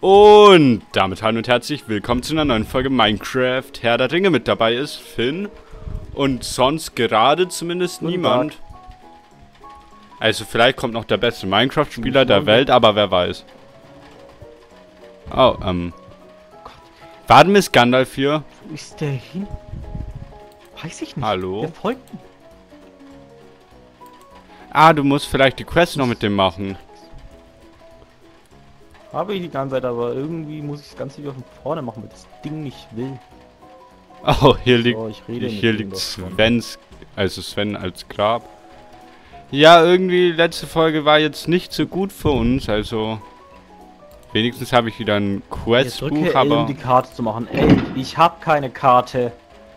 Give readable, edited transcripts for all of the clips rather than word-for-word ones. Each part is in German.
Und damit hallo und herzlich willkommen zu einer neuen Folge Minecraft Herr der Ringe. Mit dabei ist Finn und sonst gerade zumindest niemand. Also vielleicht kommt noch der beste Minecraft-Spieler der Welt, aber wer weiß. Oh, warten ist Gandalf hier? Wo ist der hin? Weiß ich nicht. Hallo? Der folgt mir. Ah, du musst vielleicht die Quest noch mit dem machen. Habe ich die ganze Zeit, aber irgendwie muss ich das Ganze wieder von vorne machen, weil das Ding nicht will. Oh, hier liegt, So, ich rede hier mit ihm liegt davon. Sven als Grab. Ja, irgendwie letzte Folge war jetzt nicht so gut für uns, also wenigstens habe ich wieder ein Questbuch, drücke L, aber um die Karte zu machen. Ey, ich habe keine Karte.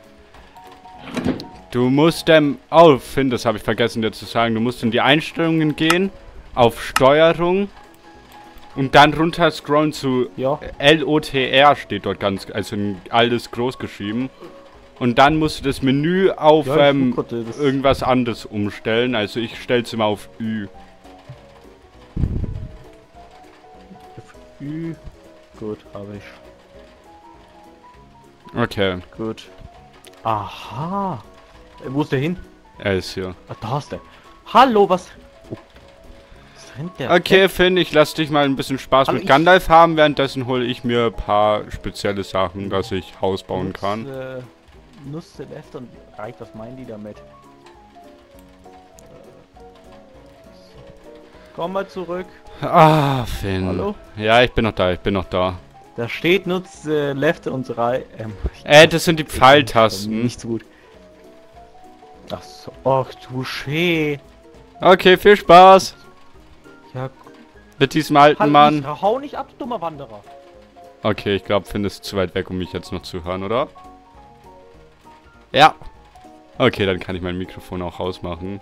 du musst oh, Finn, das habe ich vergessen dir zu sagen, du musst in die Einstellungen gehen, auf Steuerung und dann runter scrollen zu LOTR steht dort ganz, also in alles groß geschrieben. Und dann musst du das Menü auf irgendwas anderes umstellen. Also ich stelle es immer auf Ü. Auf Ü. Gut, habe ich. Okay. Gut. Aha. Wo ist der hin? Er ist hier. Ah, da ist der. Hallo, was? Oh. Was rennt der? Okay, Finn, ich lasse dich mal ein bisschen Spaß mit Gandalf haben. Währenddessen hole ich mir ein paar spezielle Sachen, dass ich Haus bauen kann. Nuss Celeste und reicht, was meinen die damit? Komm mal zurück. Ah, Finn. Hallo? Ja, ich bin noch da, ich bin noch da. Da steht Nutz Left und das sind die Pfeiltasten. Nicht so gut. Ach so. Och du Schee. Okay, viel Spaß. Ja. Mit diesem alten Mann. Hau nicht ab, du dummer Wanderer. Okay, ich glaube, Finn ist zu weit weg, um mich jetzt noch zu hören, oder? Ja. Okay, dann kann ich mein Mikrofon auch ausmachen.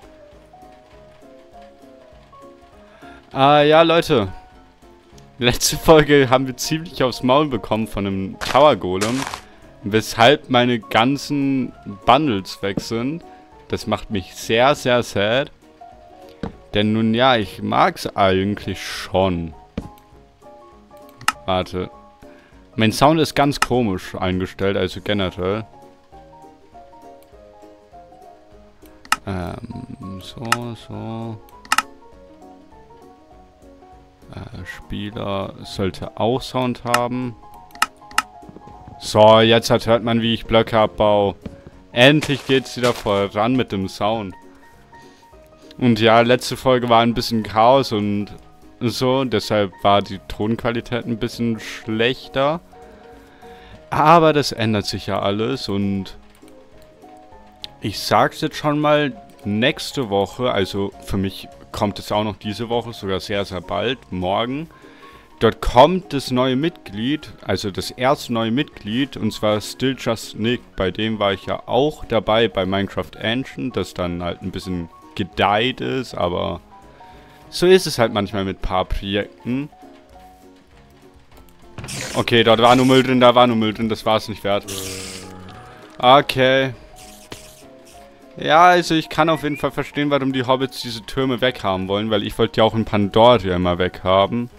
Ja, Leute. Letzte Folge haben wir ziemlich aufs Maul bekommen von einem Tower Golem. Weshalb meine ganzen Bundles weg sind. Das macht mich sehr, sehr sad. Denn nun ja, ich mag's eigentlich schon. Warte. Mein Sound ist ganz komisch eingestellt, also generell. So. Spieler sollte auch Sound haben. So, jetzt hört man, wie ich Blöcke abbau. Endlich geht's wieder voran mit dem Sound. Und ja, letzte Folge war ein bisschen Chaos und so. Deshalb war die Tonqualität ein bisschen schlechter. Aber das ändert sich ja alles und ich sag's jetzt schon mal, nächste Woche, also für mich kommt es auch noch diese Woche, sogar sehr, sehr bald, morgen. Dort kommt das neue Mitglied, also das erste neue Mitglied, und zwar Still Just Nick. Bei dem war ich ja auch dabei bei Minecraft Ancient, das dann halt ein bisschen gedeiht ist, aber so ist es halt manchmal mit ein paar Projekten. Okay, dort war nur Müll drin, da war nur Müll drin, das war es nicht wert. Okay. Ja, also ich kann auf jeden Fall verstehen, warum die Hobbits diese Türme weghaben wollen, weil ich wollte ja auch in Pandoria immer weghaben.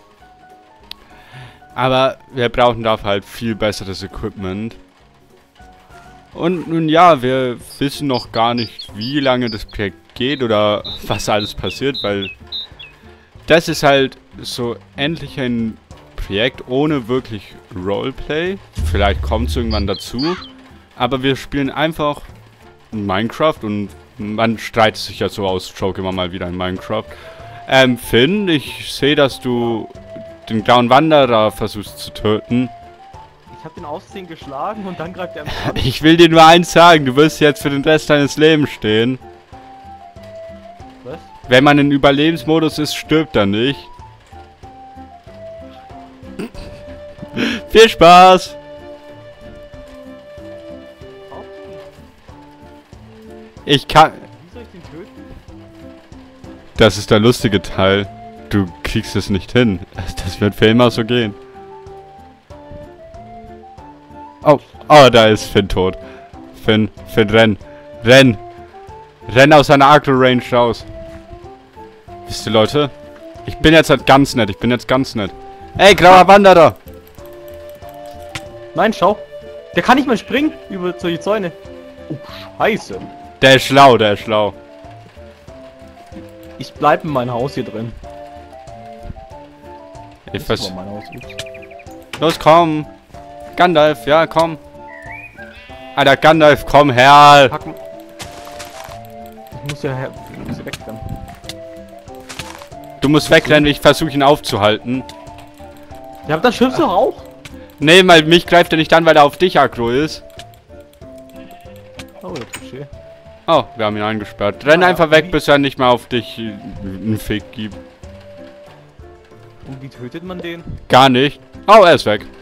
Aber wir brauchen dafür halt viel besseres Equipment. Und nun ja, wir wissen noch gar nicht, wie lange das Projekt geht oder was alles passiert, weil das ist halt so endlich ein Projekt ohne wirklich Roleplay. Vielleicht kommt es irgendwann dazu. Aber wir spielen einfach Minecraft und man streitet sich ja so aus, Joke immer mal wieder in Minecraft. Finn, ich sehe, dass du den blauen Wanderer versuchst zu töten. Ich habe den Aussehen geschlagen und dann greift er mich an. Ich will dir nur eins sagen, du wirst jetzt für den Rest deines Lebens stehen. Was? Wenn man in Überlebensmodus ist, stirbt er nicht. Viel Spaß! Ich kann... Wie soll ich den töten? Das ist der lustige Teil. Du kriegst es nicht hin. Das wird für immer so gehen. Oh, da ist Finn tot. Finn, renn. Renn! Renn aus seiner Agro-Range raus. Wisst ihr, Leute? Ich bin jetzt halt ganz nett. Ey, grauer Wanderer! Nein, schau. Der kann nicht mehr springen über solche Zäune. Oh, scheiße. Der ist schlau, der ist schlau. Ich bleib in meinem Haus hier drin. Ich Das vers... war mein Haus. Ups. Los, komm! Gandalf, ja, komm! Alter, Gandalf, komm her! Packen. Ich muss ja wegrennen. Du musst wegrennen, ich versuche ihn aufzuhalten. Ja, aber das schimpfst du doch auch. Nee, weil mich greift er nicht an, weil er auf dich aggro ist. Oh, der Touché. Oh, wir haben ihn eingesperrt. Renn Ah, ja, einfach weg, wie- bis er nicht mehr auf dich einen Fick gibt. Und wie tötet man den? Gar nicht. Oh, er ist weg.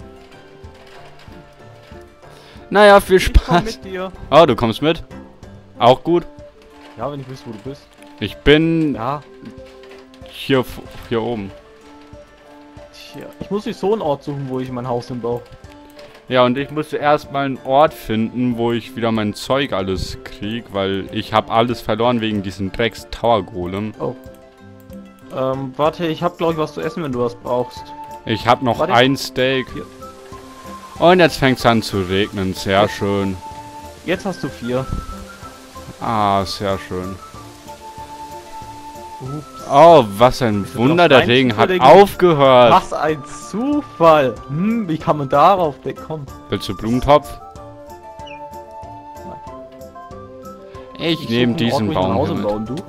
Naja, viel Ich komm Spaß. mit dir. Oh, du kommst mit? Auch gut. Ja, wenn ich wüsste, wo du bist. Ich bin Ja, hier oben. tja. Ich muss sich so einen Ort suchen, wo ich mein Haus hinbaue. Ja, und ich musste erstmal einen Ort finden, wo ich wieder mein Zeug alles krieg, weil ich habe alles verloren wegen diesem Drecks Tower Golem. Oh. Warte, ich hab glaube ich was zu essen, wenn du was brauchst. Ich habe noch Warte. ein Steak. Hier. Und jetzt fängt es an zu regnen. Sehr schön. Jetzt hast du 4. Ah, sehr schön. Ups. Oh, was ein Bist du Wunder. noch Der rein Regen hat zufällig? aufgehört. Was ein Zufall! Wie kann man darauf kommen? Willst du Blumentopf? Ich nehme diesen Baum hier mit. Bauen, du?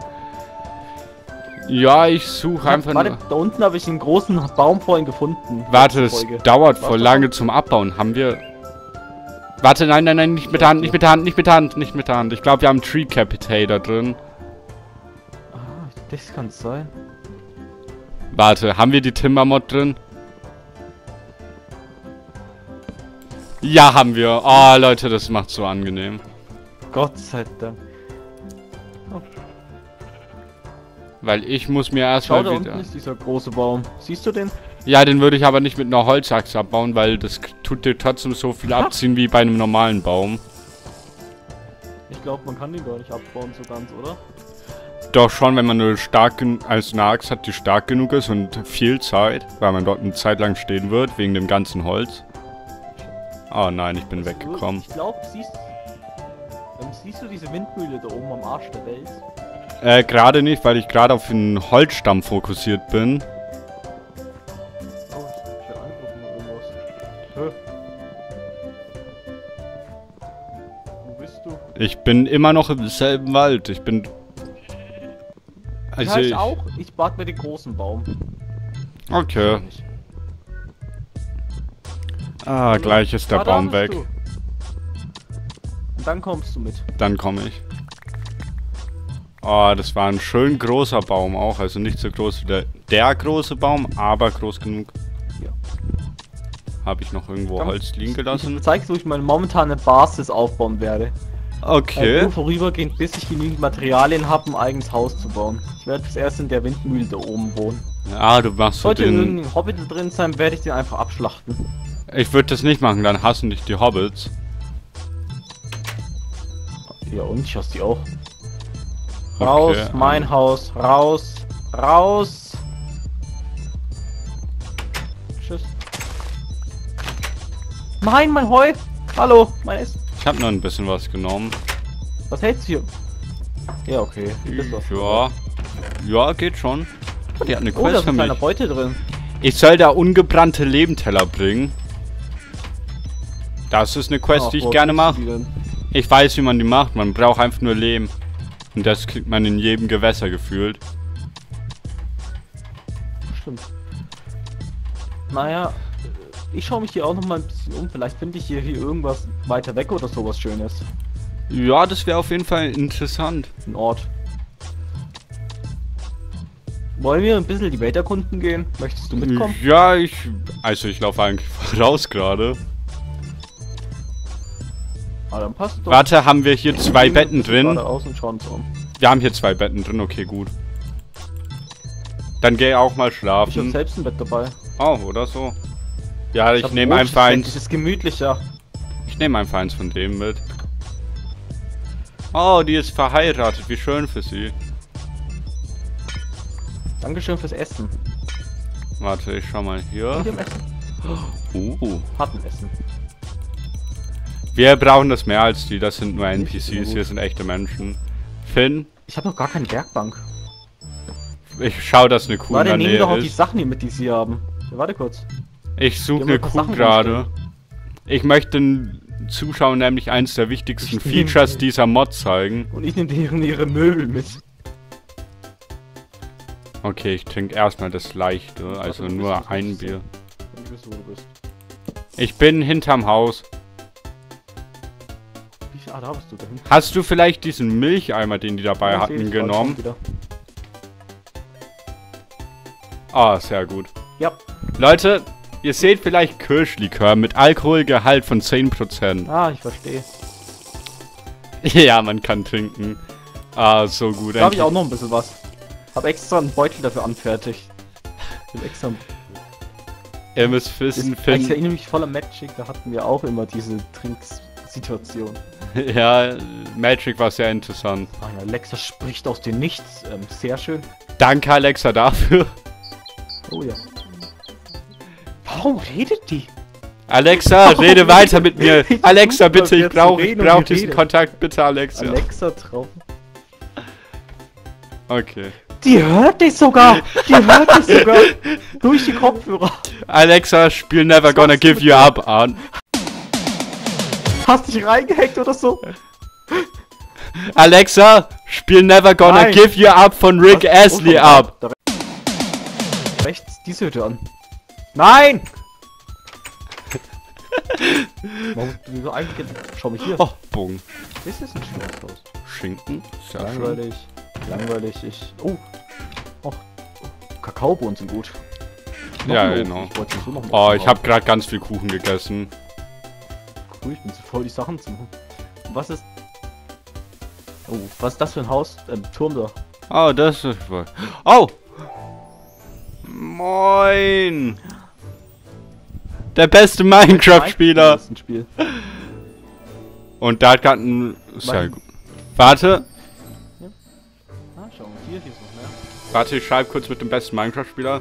Ja, ich suche einfach Warte, nur... da unten habe ich einen großen Baum vorhin gefunden. Warte, Letzte das Folge. dauert voll Warte. lange zum Abbauen. Haben wir... Warte, nein, nein, nein, nicht mit der Hand, nicht mit der Hand, nicht mit der Hand, nicht mit der Hand. Ich glaube, wir haben Tree Capitator drin. Ah, das kann sein. Warte, haben wir die Timbermod drin? Ja, haben wir. Oh, Leute, das macht so angenehm. Gott sei Dank. Weil ich muss mir Schau, erstmal da wieder... unten ist dieser große Baum. Siehst du den? Ja, den würde ich aber nicht mit einer Holzachse abbauen, weil das tut dir trotzdem so viel abziehen wie bei einem normalen Baum. Ich glaube, man kann den gar nicht abbauen so ganz, oder? Doch schon, wenn man nur als eine Axt hat, die stark genug ist und viel Zeit, weil man dort eine Zeit lang stehen wird, wegen dem ganzen Holz. Oh nein, ich bin weggekommen. Ich glaube, siehst du diese Windmühle da oben am Arsch der Welt? Gerade nicht, weil ich gerade auf den Holzstamm fokussiert bin. Oh, ich werde angegriffen oder irgendwas. Wo bist du? Ich bin immer noch im selben Wald. Ich bin... Also Ja, ich auch. Ich bat mir den großen Baum. Okay. Ah, gleich ist der Ah, da Baum bist weg. du. Und dann kommst du mit. Dann komme ich. Oh, das war ein schön großer Baum auch. Also nicht so groß wie der große Baum, aber groß genug. Ja. Habe ich noch irgendwo Komm, Holz liegen gelassen? Ich zeig's, wo ich meine momentane Basis aufbauen werde. Okay. Nur vorübergehend, bis ich genügend Materialien habe, ein eigenes Haus zu bauen. Ich werde erst in der Windmühle da oben wohnen. Ah, du machst so Sollte den... irgendein Hobbit da drin sein, werde ich den einfach abschlachten. Ich würde das nicht machen, dann hassen dich die Hobbits. Ja und? Ich hasse die auch. Raus, Okay, mein Haus, raus, raus. Tschüss. Nein, mein Heu. Hallo, mein Essen. Ich habe nur ein bisschen was genommen. Was hältst du hier? Ja, okay. Das war's. Ja. Ja, geht schon. Oh, die hat eine Oh, da Quest ist für ein mich. kleiner Beute drin. Ich soll da ungebrannte Lebenteller bringen. Das ist eine Quest, Ach, die ich wo gerne kriegst du mache. die denn? Ich weiß, wie man die macht. Man braucht einfach nur Lehm. Und das kriegt man in jedem Gewässer gefühlt. Stimmt. Naja, ich schaue mich hier auch noch mal ein bisschen um. Vielleicht finde ich hier irgendwas weiter weg oder sowas Schönes. Ja, das wäre auf jeden Fall interessant. Ein Ort. Wollen wir ein bisschen die Welt erkunden gehen? Möchtest du mitkommen? Ja, also ich laufe eigentlich raus gerade. Ah, dann passt doch. Warte, haben wir hier zwei Gehen wir ein Betten bisschen drin? geradeaus und schauen uns um. Wir haben hier zwei Betten drin, okay, gut. Dann geh auch mal Ich habe schlafen. selbst ein Bett dabei. Oh, oder so. Ja, ich hab nehme ein einfach Bett, eins. das ist gemütlicher. Ich nehme einfach eins von dem mit. Oh, die ist verheiratet. Wie schön für sie. Dankeschön fürs Essen. Warte, ich schau mal Mit hier. dem Essen. Hatten Essen. Wir brauchen das mehr als die, das sind nur Nicht NPCs, so gut. hier sind echte Menschen. Finn, Ich habe noch gar keine Werkbank. ich schau, dass eine Kuh in Warte, der nehmen doch auch Nähe die ist. Sachen hier mit, die sie haben. Ja, warte kurz. Ich suche Wir eine haben ein paar Kuh Sachen gerade. Ich möchte den Zuschauern nämlich eins der wichtigsten Ich nehm- Features dieser Mod zeigen. Und ich nehme deren ihre Möbel mit. Okay, ich trinke erstmal das Leichte, also du bist nur nicht ein so- Bier. Ich wüsste, wo du bist. Ich bin hinterm Haus. Da bist du dahin. Hast du vielleicht diesen Milcheimer, den die dabei Ja, seh hatten, ich, genommen? wieder. Ah, sehr gut. Ja. Leute, ihr seht vielleicht Kirschlikör mit Alkoholgehalt von 10%. Ah, ich verstehe. Ja, man kann trinken. Ah, so gut. Da habe ich auch noch ein bisschen was. Hab extra einen Beutel dafür anfertigt. Ich hab extra. Ihr müsst wissen, Ich Finn. erinnere mich voller Magic, da hatten wir auch immer diese Trinksituation. Ja, Magic war sehr interessant. Ah ja, Alexa spricht aus dem Nichts. Sehr schön. Danke, Alexa, dafür. Oh ja. Warum redet die? Alexa, rede weiter mit mir. Ich Alexa, versuch bitte, mal ich brauche wieder zu reden, und die diesen redet. Kontakt. Bitte, Alexa. Alexa drauf. Okay. Die hört dich sogar! Die hört dich sogar! Durch die Kopfhörer! Alexa, spiel Never Was Gonna machst du Give mit You mir? Up an. Hast dich reingehackt oder so? Alexa, spiel Never Gonna Nein. Give You Up von Rick Was? Astley Oh, ab. da rechts, diese Hütte an. Nein! Warum, wieso eigentlich? Schau mich hier. Oh, Bogen. Das ist ein schönes Haus. Schinken. Sehr schön. Langweilig. Langweilig. Oh. Oh. Kakaobohnen sind gut. Noch Ja, ein Ofen. genau. Ich wollte so noch einen Oh, Ofen ich habe haben. gerade ganz viel Kuchen gegessen. Cool, ich bin zu voll, die Sachen zu machen. Und was ist... Oh, was ist das für ein Haus? Turm da. Oh, das ist wohl. Oh! Moin! Der beste Minecraft-Spieler! Das ist ein Spiel. Und da hat gerade ein. Sehr Mein- gut. Warte, Ah, schau mal, hier ist noch mehr. warte, ich schreibe kurz mit dem besten Minecraft-Spieler.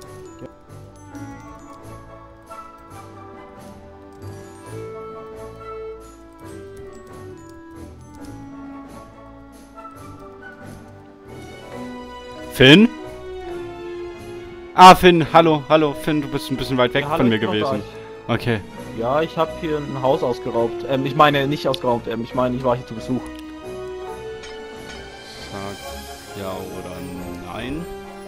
Finn? Ah, Finn, hallo, hallo, Finn, du bist ein bisschen weit weg Ja, hallo, von mir ich bin noch gewesen. Okay. Ja, ich habe hier ein Haus ausgeraubt. Ich meine, nicht ausgeraubt. Ich meine, ich war hier zu Besuch. Sag ja oder nein.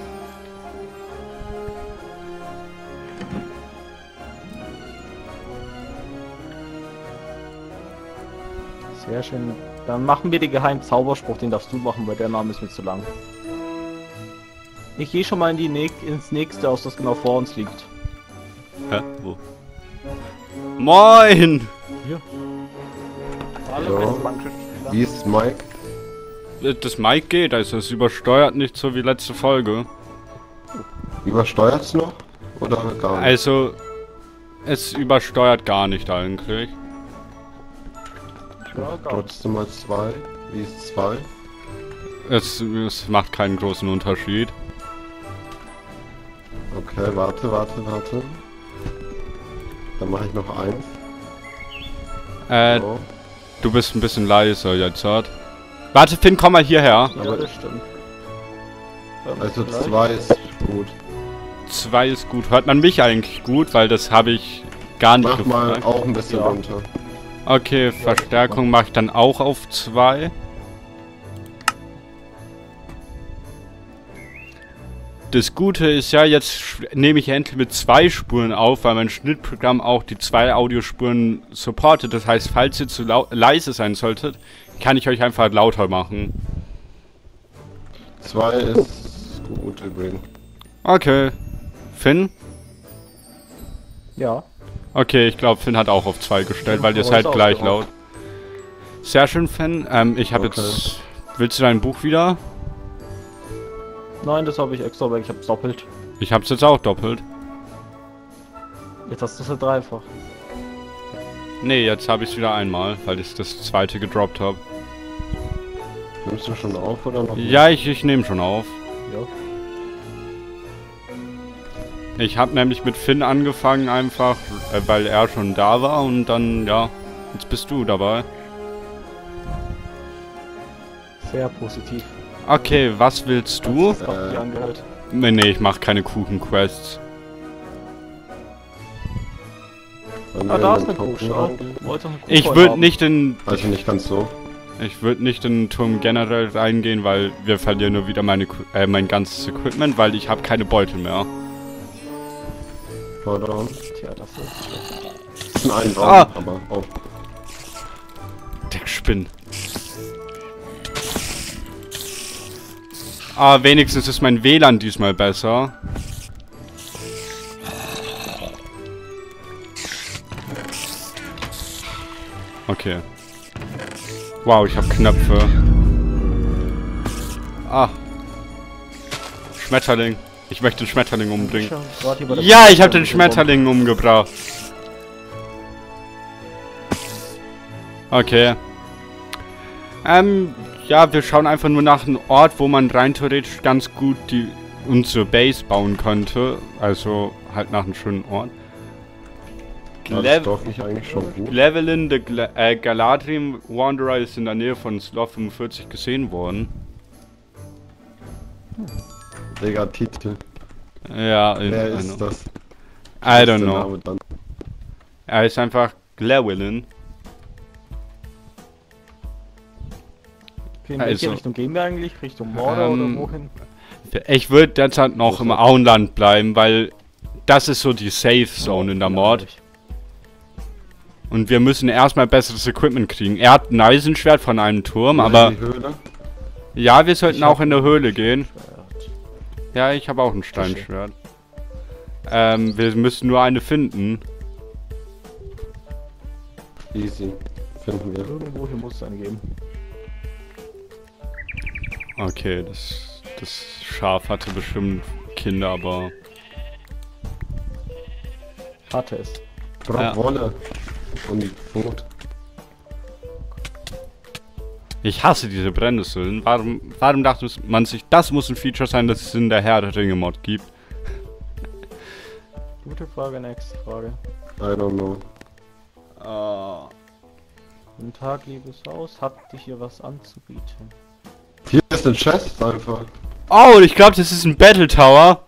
Sehr schön. Dann machen wir den geheimen Zauberspruch, den darfst du machen, weil der Name ist mir zu lang. Ich gehe schon mal in ins nächste Haus, das genau vor uns liegt. Hä? Wo? Moin! Hier. Hallo. Wie ist Mike? Das Mic geht, also es übersteuert nicht so wie letzte Folge. Übersteuert's noch? Oder gar nicht? Also, es übersteuert gar nicht eigentlich. Trotzdem mal 2. Wie ist 2? Es macht keinen großen Unterschied. Okay, warte. Dann mache ich noch 1. So. Du bist ein bisschen leiser jetzt, hat. Warte, Finn, komm mal hierher. Ja, Aber- das stimmt. Also Vielleicht. 2 ist gut. 2 ist gut. Hört man mich eigentlich gut? Weil das habe ich gar nicht Mach mal gefragt. auch ein bisschen Ja. runter. Okay, Verstärkung mache ich dann auch auf 2. Das Gute ist ja, jetzt nehme ich endlich mit 2 Spuren auf, weil mein Schnittprogramm auch die 2 Audiospuren supportet. Das heißt, falls ihr zu leise sein solltet, kann ich euch einfach lauter machen. 2 ist gut übrigens. Okay. Finn? Ja. Okay, ich glaube, Finn hat auch auf 2 gestellt, weil ihr Oh, seid ist gleich ausgeraubt. laut. Sehr schön, Finn. Ich habe Okay. jetzt... Willst du dein Buch wieder? Nein, das habe ich extra weg. Ich hab's doppelt. Ich hab's jetzt auch doppelt. Jetzt hast du es ja dreifach. Nee, jetzt habe ich es wieder einmal, weil ich das zweite gedroppt habe. Nimmst du schon auf oder noch? nicht? Ja, ich nehme schon auf. Ja. Ich habe nämlich mit Finn angefangen einfach, weil er schon da war und dann, ja, jetzt bist du dabei. Sehr positiv. Okay, was willst du? Das hat sich angehört. Nee, ich mache keine Kuchen-Quests. Wollen Ah, wir da in ist den eine Kuh. Token Schau. reingehen? Wollte einen Kuh Ich voll würde haben. nicht in... Also nicht ganz so. Ich würde nicht in den Turm generell reingehen, weil wir verlieren nur wieder mein ganzes Equipment, weil ich habe keine Beutel mehr. Vorderarm. Tja, das ist... Das ist ein Raum, Ah. aber auch. Der Spinn. Ah, wenigstens ist mein WLAN diesmal besser. Okay. Wow, ich habe Knöpfe. Ah. Schmetterling. Ich möchte den Schmetterling umbringen. Ja, ich habe den Schmetterling umgebracht. Okay. Ja, wir schauen einfach nur nach einem Ort, wo man rein theoretisch ganz gut unsere Base bauen könnte. Also halt nach einem schönen Ort. War das Dorf nicht eigentlich schon gut? Levelin, der Galadriel Wanderer ist in der Nähe von Sloth 45 gesehen worden. Digga, Titel. Ja, Wer ist das? I don't Was ist der know. Name dann? Er ist einfach Glewillin. Okay, in welche Also, Richtung gehen wir eigentlich? Richtung Mordor oder wohin? Ich würde derzeit noch im Auenland bleiben, weil das ist so die Safe Zone in der Mord. Und wir müssen erstmal besseres Equipment kriegen. Er hat ein Eisenschwert von einem Turm, aber... Die Höhle? Ja, wir sollten Ich auch hab in der Höhle gehen. Schwert. Ja, ich habe auch ein Steinschwert. Wir müssen nur eine finden. Easy. Finden wir. Irgendwo hier muss es einen geben. Okay, das Schaf hatte bestimmt Kinder, aber... Hatte es. Braucht Ja. Wolle. Und Boot. Ich hasse diese Brennnesseln. Warum dachte man sich, das muss ein Feature sein, das es in der Herr der Ringe Mod gibt? Gute Frage, nächste Frage. I don't know. Guten Tag, liebes Haus. Habt ihr hier was anzubieten? Hier ist ein Chest einfach. Oh, ich glaube, das ist ein Battle Tower.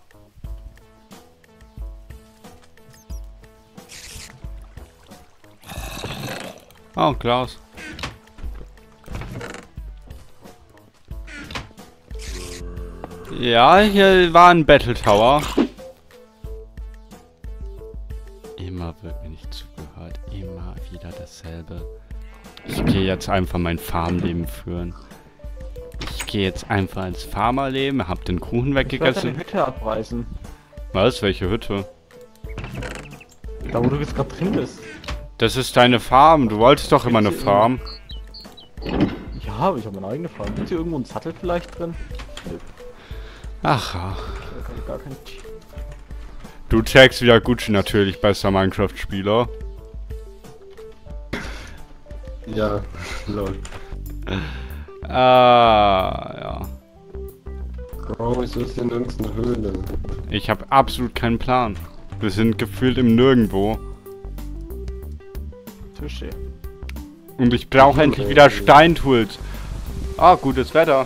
Oh, Glas. Ja, hier war ein Battle Tower. Immer wird mir nicht zugehört. Immer wieder dasselbe. Ich gehe jetzt einfach mein Farmleben führen. Ich gehe jetzt einfach als Farmer leben, hab den Kuchen Ich werde weggegessen. deine Hütte abreißen. Was? Welche Hütte? Da wo du jetzt gerade drin bist. Das ist deine Farm. Du wolltest doch immer eine Farm. Ja, aber ich habe meine eigene Farbe. Ist hier irgendwo ein Sattel vielleicht drin? Nö, Ach ja. da kann ich gar kein... Du checkst wieder Gucci natürlich, bester Minecraft-Spieler. Ja, lol. Ja. Bro, wieso ist hier nirgends eine Höhle? Ich habe absolut keinen Plan. Wir sind gefühlt im Nirgendwo. Tische. Und ich brauche endlich wieder Steintools. Ah, gutes Wetter.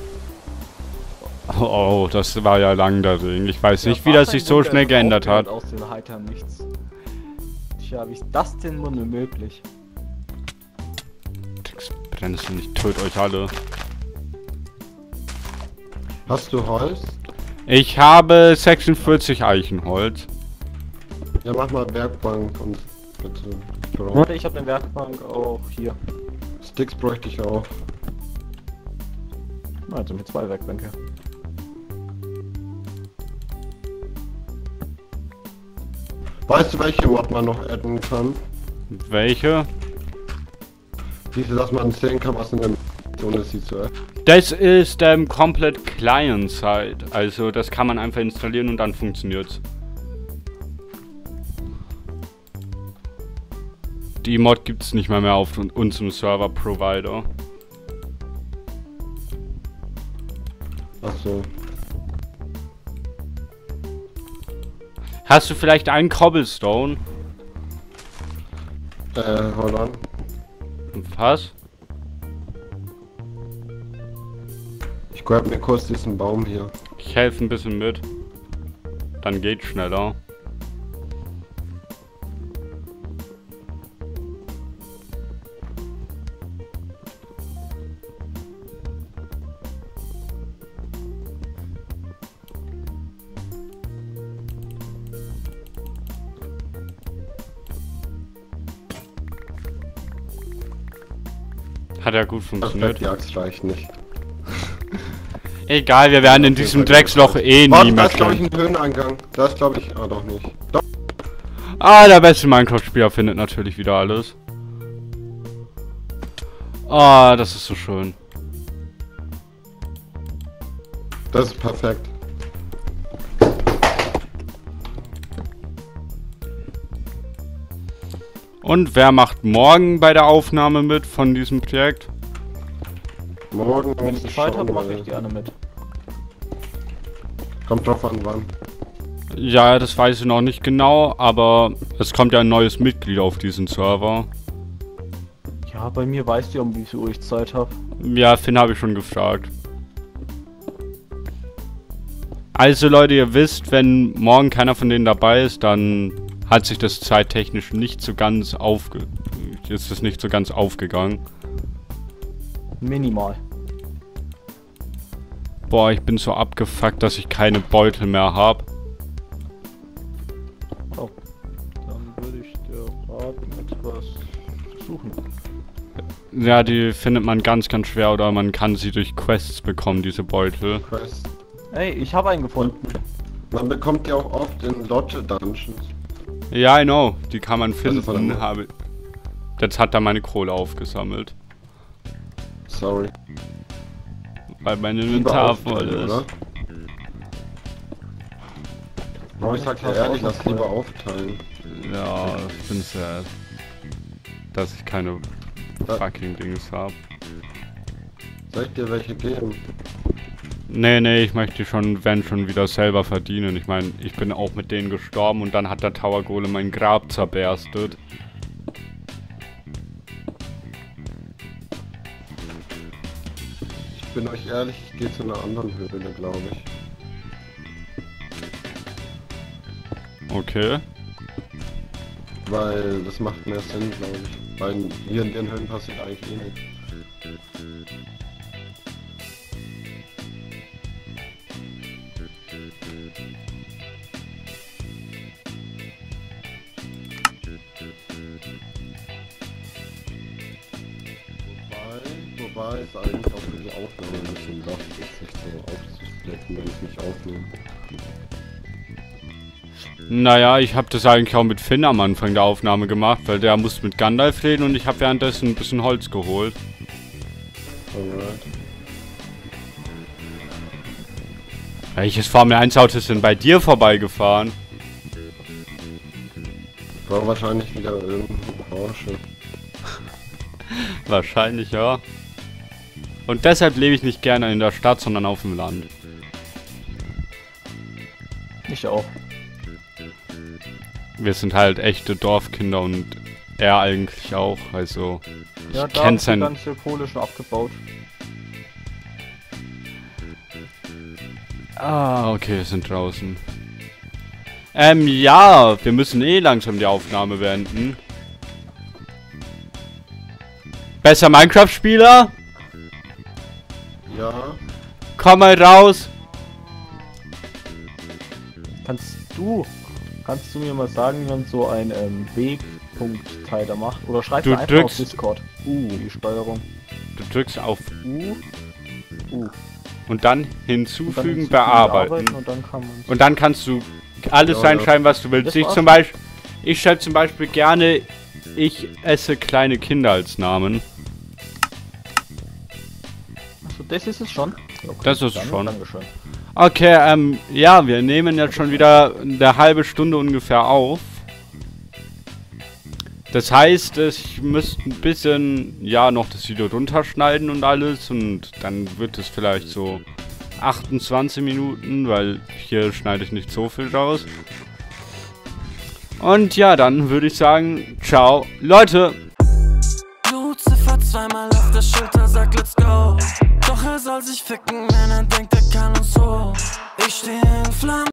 Oh, das war ja lang der Ring. Ich weiß nicht, wie das sich so schnell geändert hat. Aus dem heiteren Nichts. Tja, wie ist das denn nur möglich? Brennnesseln, ich töte euch alle. Hast du Holz? Ich habe 46 Eichenholz. Ja, mach mal Werkbank und bitte. Bro. Warte, ich habe eine Werkbank auch hier. Sticks bräuchte ich auch. Also mit 2 Werkbänke. Weißt du, welche Mod man noch adden kann? Welche? Diese, dass man sehen kann, was in der Zone ist, sie zu adden. Das ist komplett Client-Side. Also das kann man einfach installieren und dann funktioniert's. Die Mod gibt's nicht mehr auf unserem Server-Provider. Achso. Hast du vielleicht einen Cobblestone? Hold on. Was? Ich grab mir kurz diesen Baum hier. Ich helfe ein bisschen mit. Dann geht's schneller. Hat ja gut funktioniert. Die Axt reicht nicht. Egal, wir werden in diesem Drecksloch eh Warte, nie da mehr ist glaube ich können. ein Höheneingang. Da ist glaube ich... Ah, doch nicht. Doch. Ah, der beste Minecraft-Spieler findet natürlich wieder alles. Ah, das ist so schön. Das ist perfekt. Und wer macht morgen bei der Aufnahme mit von diesem Projekt? Morgen Wenn ich Zeit habe, mache ich gerne mit. Kommt drauf an, wann. Ja, das weiß ich noch nicht genau, aber es kommt ja ein neues Mitglied auf diesen Server. Ja, bei mir weißt du ja, um wie viel Uhr ich Zeit habe. Ja, Finn habe ich schon gefragt. Also Leute, ihr wisst, wenn morgen keiner von denen dabei ist, dann hat sich das zeittechnisch nicht so ganz ist es nicht so ganz aufgegangen. Minimal. Boah, ich bin so abgefuckt, dass ich keine Beutel mehr habe. Oh. Dann würde ich dir raten, etwas zu suchen. Ja, die findet man ganz, ganz schwer oder man kann sie durch Quests bekommen, diese Beutel. Quest. Ey, ich habe einen gefunden. Man bekommt die auch oft in Lodge Dungeons. Ja, I know, die kann man von finden. der Jetzt hat er meine Kohle aufgesammelt. Sorry. Weil mein Lieber Inventar voll aufteilen, ist. oder? Aber ich sag dir ehrlich, lass lieber aufteilen. Ja, ich bin sad. Dass ich keine fucking Dings habe. Soll ich dir welche geben? Nee, ich möchte schon, wenn schon, wieder selber verdienen. Ich meine, ich bin auch mit denen gestorben und dann hat der Tower Golem mein Grab zerberstet. Ich bin euch ehrlich, ich gehe zu einer anderen Höhle, glaube ich. Okay. Weil das macht mehr Sinn, glaube ich. Weil hier in den Höhlen passiert eigentlich eh nichts. Wobei es eigentlich auch für die Aufnahme ein bisschen lasst ist, sich so aufzusplitten, wenn ich nicht aufnehme. Naja, ich habe das eigentlich auch mit Finn am Anfang der Aufnahme gemacht, weil der musste mit Gandalf reden und ich habe währenddessen ein bisschen Holz geholt. Alright. Welches Formel 1 Auto ist denn bei dir vorbeigefahren? War wahrscheinlich wieder irgendein Porsche. Wahrscheinlich, ja. Und deshalb lebe ich nicht gerne in der Stadt, sondern auf dem Land. Ich auch. Wir sind halt echte Dorfkinder und er eigentlich auch, also... Ja, ich da kenn haben die sein... ganze Kohle schon abgebaut. Ah, okay, wir sind draußen. Ja, wir müssen eh langsam die Aufnahme beenden. Besser Minecraft-Spieler? Ja, Komm mal raus! Kannst du mir mal sagen, wie man so einen Wegpunkt-Teiler macht? Oder schreib Du mir einfach drückst- auf Discord. Die Steuerung. Du drückst auf U. und dann Und dann hinzufügen, bearbeiten. und dann kann man. Und dann kannst du alles Ja, reinschreiben, was du willst. Das war's. Ich schreibe zum Beispiel gerne, ich esse kleine Kinder als Namen. Achso, das ist es schon? Okay, Das ist dann schon. Dankeschön. Okay, ja, wir nehmen jetzt schon wieder eine halbe Stunde ungefähr auf. Das heißt, ich müsste ein bisschen, ja, noch das Video runterschneiden und alles. Und dann wird es vielleicht so 28 Minuten, weil hier schneide ich nicht so viel raus. Und ja, dann würde ich sagen, ciao, Leute. Lucifer zweimal auf der Schulter sagt let's go. Doch er soll sich ficken, wenn er denkt, er kann uns hoch. Ich stehe in Flammen.